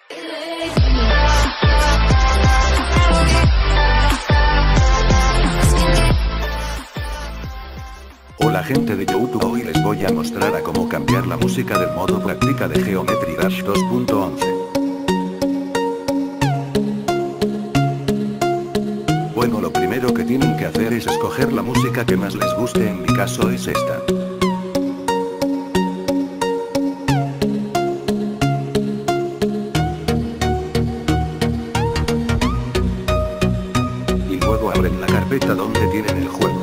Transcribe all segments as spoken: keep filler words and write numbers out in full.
Hola gente de YouTube, hoy les voy a mostrar a cómo cambiar la música del modo práctica de Geometry Dash dos punto once. Bueno, lo primero que tienen que hacer es escoger la música que más les guste, en mi caso es esta. Y luego abren la carpeta donde tienen el juego.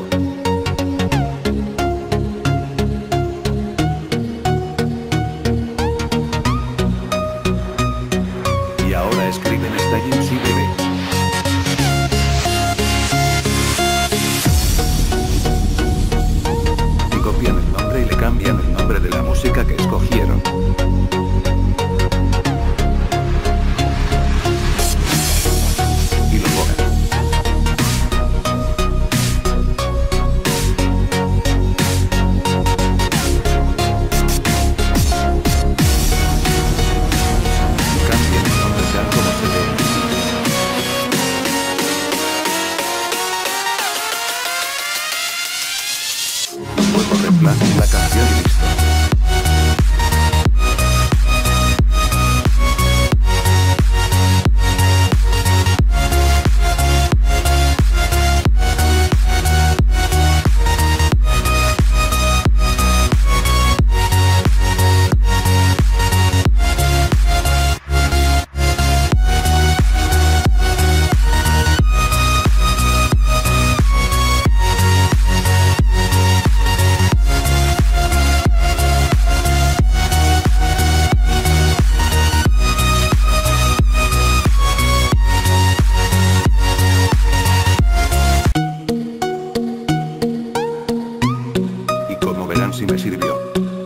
Y ahora escriben StyleCDB. Copian el nombre y le cambian el nombre de la música que escogieron. Y lo borran. Y cambian el nombre tal como se ve. Luego reemplazan la canción y listo. Como verán, si me sirvió.